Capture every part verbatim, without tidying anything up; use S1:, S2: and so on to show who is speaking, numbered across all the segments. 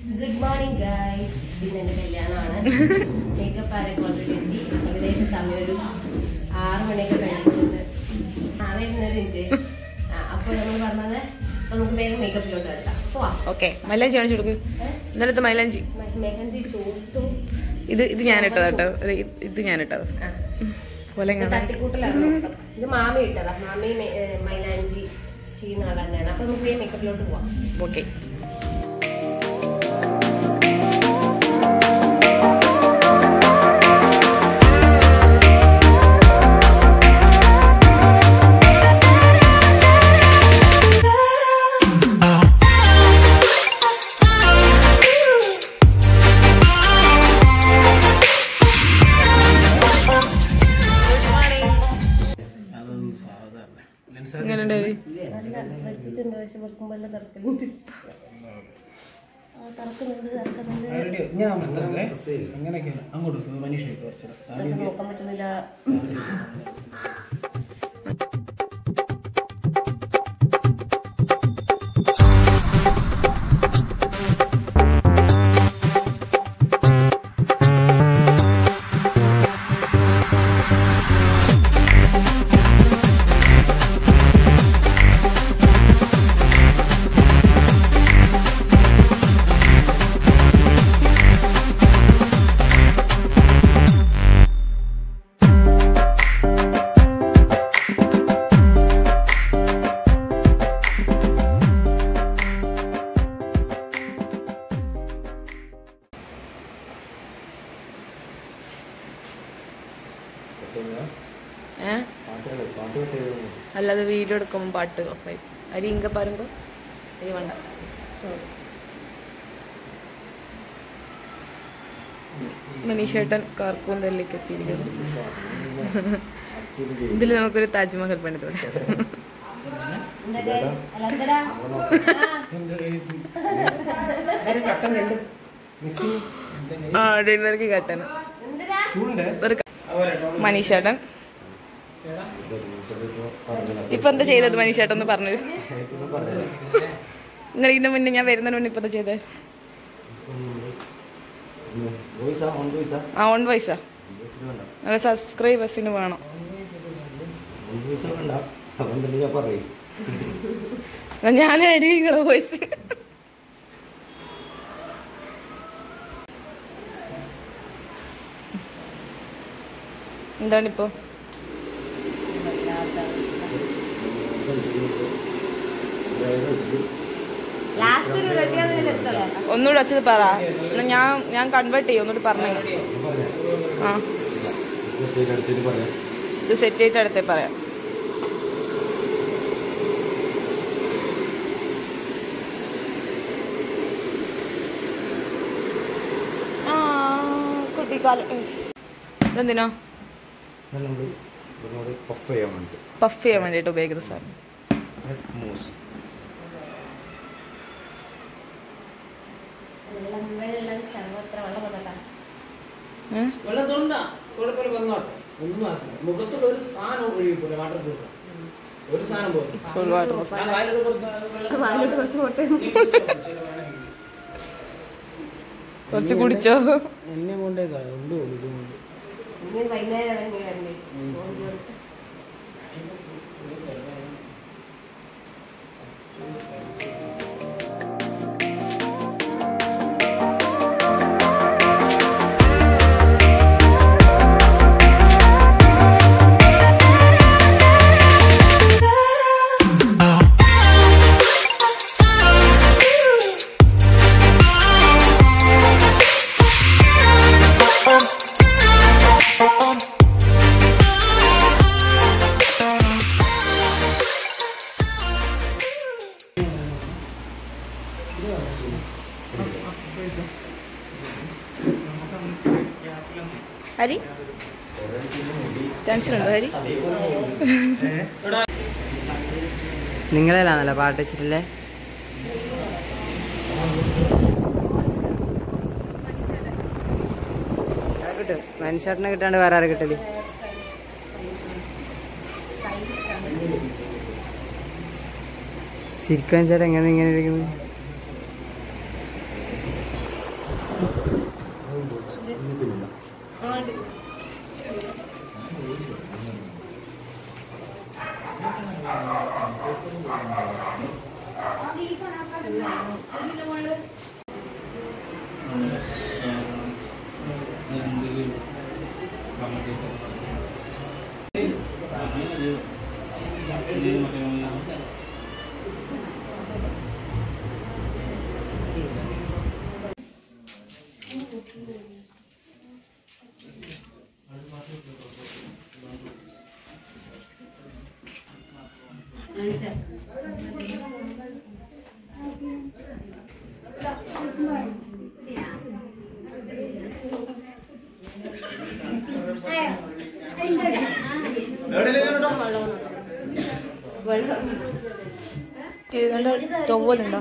S1: Good morning, guys. This is Kalyana. Makeup are already ready. English Samuel. Hour makeup ready. Now we are ready. Appo namu varnada. നമുക്ക് വേഗം മേക്കപ്പിലോട്ട് എടുക്കാം.
S2: Okay മൈലാഞ്ചി കാണിച്ചു കൊടുക്ക്. ഇന്നലത്തെ മൈലാഞ്ചി
S1: മെഹന്തി ചോർത്തു.
S2: ഇത് ഇത് ഞാൻ ഇട്ടതാ കേട്ടോ. ഇത് ഞാൻ ഇട്ടത്
S1: തട്ടിക്കൂട്ടലാണ്. ഇത് മാമി ഇട്ടതാ. മാമി മൈലാഞ്ചി ചെയ്യുന്ന ആൾ തന്നെയാണ്. അപ്പൊ നമുക്ക് വേഗം മേക്കപ്പിലോട്ട് പോവാം.
S2: ഓക്കെ
S3: അങ്ങോട്ട് മനീഷ
S1: നോക്കാൻ പറ്റുന്നില്ല. അല്ലാതെ വീഡിയോ എടുക്കുമ്പോൾ പാട്ട് ഓഫായി അരി ഇങ്ക പറയുമ്പോൾ അരി വേണ്ട. മനീഷേട്ടൻ കാർക്കൂന്തലിലേക്ക് എത്തിയിരിക്കുന്നു. ഇതിൽ നമുക്കൊരു താജ്മഹൽ പണിതോടെ. ആ ഡിന്നർക്ക് കട്ടന് മനീഷേട്ടൻ ഇപ്പൊ എന്താ ചെയ്തത്? മനീഷേട്ടൻ ഒന്ന് പറഞ്ഞു. നിങ്ങൾ ഇതിന്റെ മുന്നേ ഞാൻ വരുന്നതിന് മുന്നേ ഇപ്പൊ എന്താ ചെയ്തത്? ആ ഓൺ വോയിസാ. നിങ്ങളെ സബ്സ്ക്രൈബേഴ്സിന് വേണം. ഞാൻ എടി നിങ്ങളെ വോയിസ് എന്താണിപ്പോ? ഒന്നുകൂടെ വച്ചത് പറ. ഞാൻ ഞാൻ കൺവേർട്ട് ചെയ്യും. ഒന്നുകൂടി പറഞ്ഞു. ആ ഇത് സെറ്റ് ചെയ്തിട്ട് അടുത്തേ പറയാം. ആ കുട്ടിക്കാലം ഇതെന്തിനാ? പഫ് ചെയ്യാൻ വേണ്ടിയിട്ട് ഉപയോഗിക്കുന്ന സാധനം. കുറച്ച് കുടിച്ചോ?
S3: എന്നെ കൊണ്ടേ
S1: വൈകുന്നേരം ഹരി ടെൻഷൻ ഉണ്ടോ ഹരി?
S4: നിങ്ങളെല്ലാന്നല്ലോ പാട്ട് വെച്ചിട്ടില്ലേ? കിട്ടും. മനുഷ്യട്ടിനെ കിട്ടാണ്ട് വേറെ ആരെ കിട്ടല്? ചിരിക്കാൻ ചേട്ടാ എങ്ങനെ ഇങ്ങനെ ഇരിക്കുന്നത്?
S2: ടവലുണ്ടോ?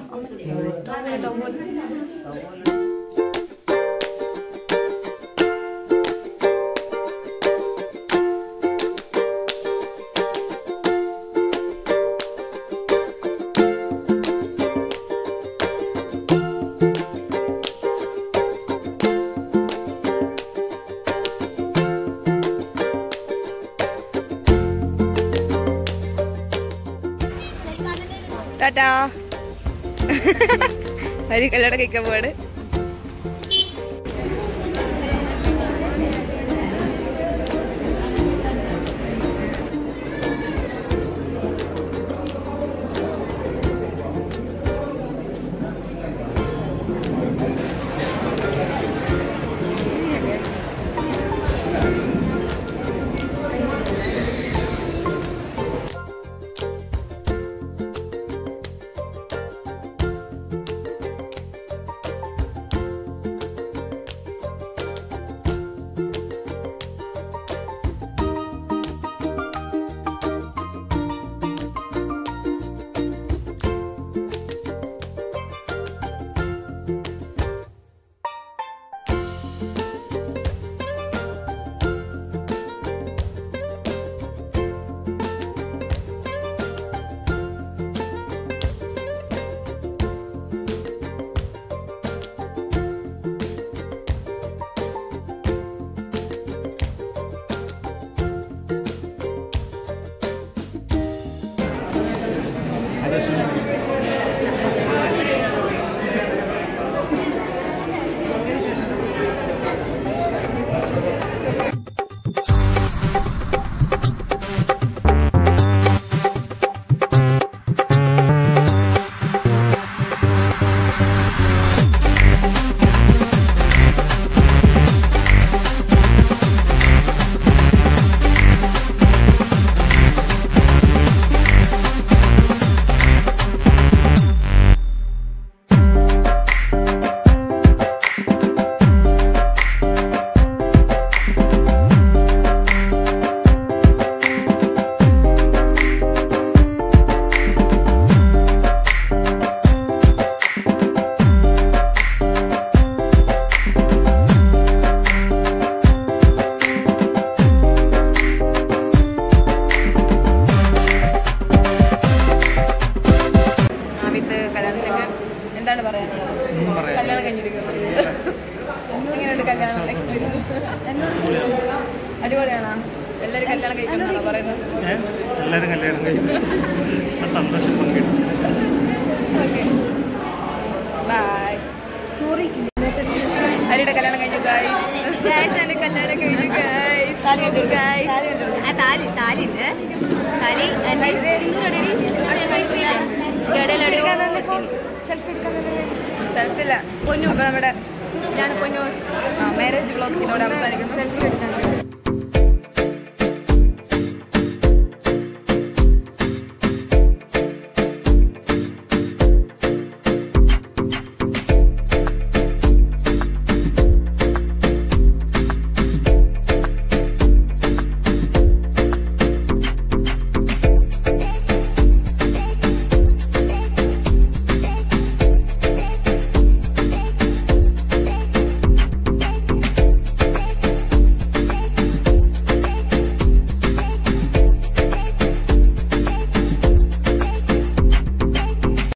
S2: ടാറ്റാ. ഹരി കല്യാണം കഴിക്കാൻ പോവാണ്. എന്താണ് പറയാനുള്ളത്? കല്യാണം കഴിഞ്ഞിരിക്കുന്നത് എങ്ങനെയുണ്ട് കല്യാണം എക്സ്പീരിയൻസ്? അടിപൊളിയാണോ? എല്ലാവരും കല്യാണം കഴിക്കണമെന്നാണോ പറയുന്നത്?
S3: എല്ലാവരും കല്യാണം കഴിക്കുന്നു. സന്തോഷം പങ്കിടും.
S2: Okay bye. ഹരിയുടെ കല്യാണം കഴിഞ്ഞു ഗൈസ്.
S1: എന്റെ കല്യാണം കഴിഞ്ഞു ഗൈസ്. താലി താലി ഉണ്ട്. താലി
S2: സെൽഫില്ല. അപ്പൊ നമ്മുടെ
S1: ഇതാണ് പൊന്നോസ്
S2: മാരേജ് വ്ളോഗ് ഇതിനോട് അവസാനിക്കുന്നു.
S1: സെൽഫി എടുക്കാൻ